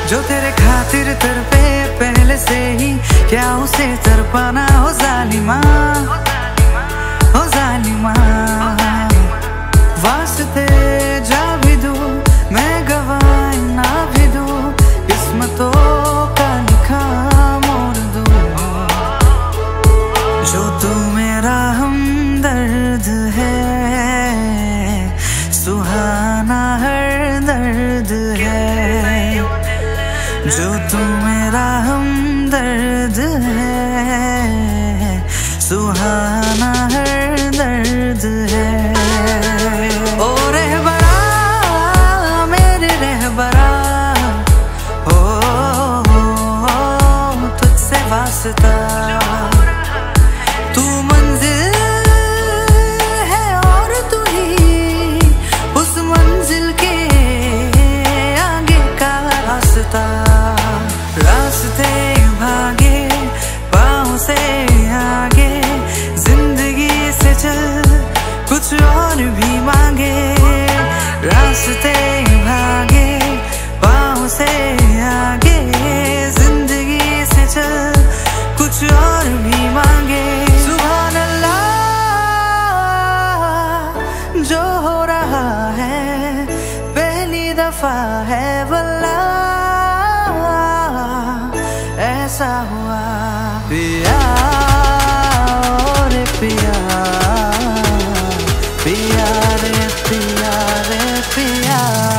जो तेरे खातिर तड़पे पहले से ही, क्या उसे तड़पाना हो जालिमा, हो जालिमा। वास्ते जा भी दूं मैं गवाह ना भी दूं, किस्मतों का लिखा मोड़ दूं। जो तू मेरा हमदर्द है, सुहाना हर दर्द है। जो तू मेरा हमदर्द है, सुहाना हर दर्द है। ओ रहबरा मेरे रहबरा, ओ तुझसे वास्ता। तू मंजिल है और तू ही उस मंजिल के आगे का रास्ता। रास्ते भागे पाँव से आगे, जिंदगी से चल कुछ और भी मांगे। रास्ते भागे पाँव से आगे, जिंदगी से चल कुछ और भी मांगे। सुभान अल्लाह जो हो रहा है पहली दफा है वल्लाह, ऐसा हुआ पिया रे पिया, पिया रे पिया रे पिया।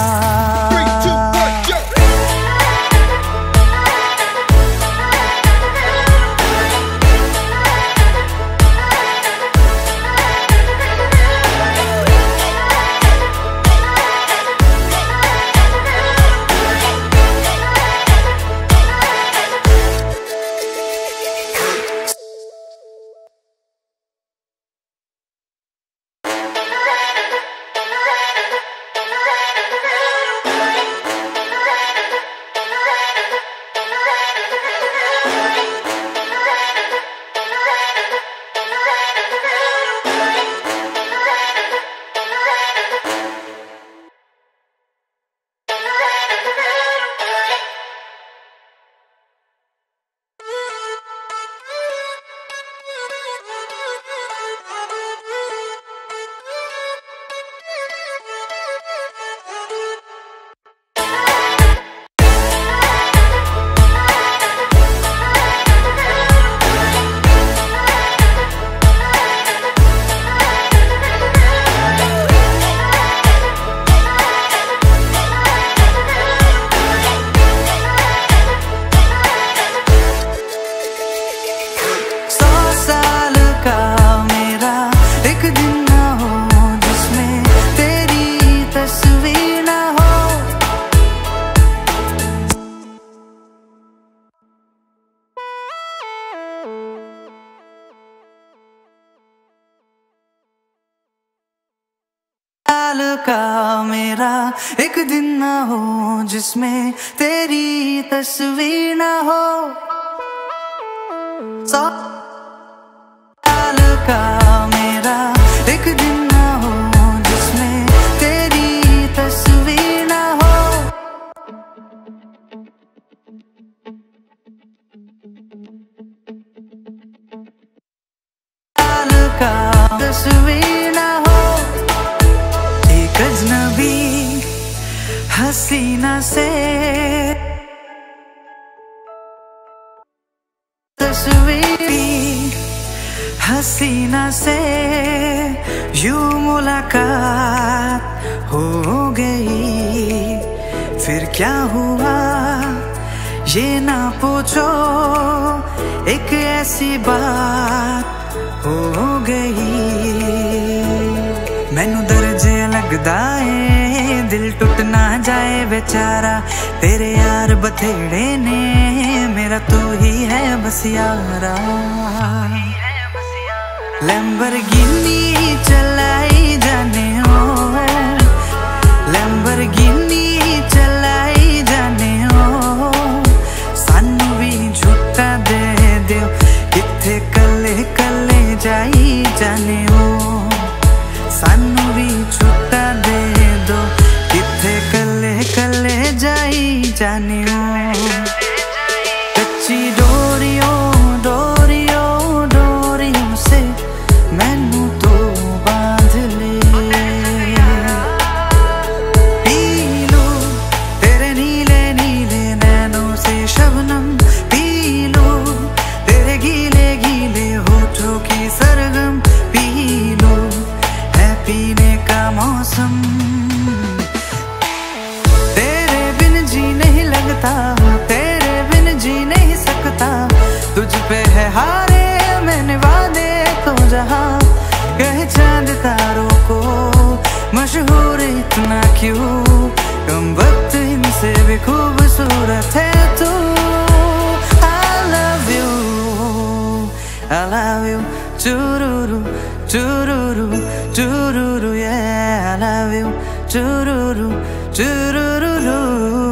का मेरा एक दिन ना हो जिसमें तेरी तस्वीर ना हो। साल का मेरा एक दिन ना हो जिसमें तेरी तस्वीर ना हो। साल का तस्वीर ना हो। अजनबी हसीना से तस्वीर हसीना से यूं मुलाकात हो गई। फिर क्या हुआ ये ना पूछो, एक ऐसी बात हो गई। मैनू दर्जे लगदा है दिल टुट ना जाए बेचारा, तेरे यार बथेड़े ने मेरा तू ही है बस यारा। लैम्बोर्गिनी चलाई जाने हो, लैम्बोर्गिनी चलाई जाने हो। सानू भी झूठा दे दियो किथे कले कले जाई जाने हो। सानू भी छुट्टा दे दो किथे कले कले जाई जाने हो। मैनू तो बांध ले। पी लो तेरे नीले नीले नैनों से शबनम, पी लो तेरे गीले गीले होठों की सरगम, पी लो है पीने का मौसम। तेरे बिन जी नहीं लगता, तेरे बिन जी नहीं सकता, तुझ पे है हारे मैंने वादे तो जहां, कहे चांद तारों को मशहूर इतना क्यों, कम वक्त इनसे भी खूबसूरत है तू। I love you, I love you, chururu, chururu, chururu, yeah, I love you, chururu, chururu.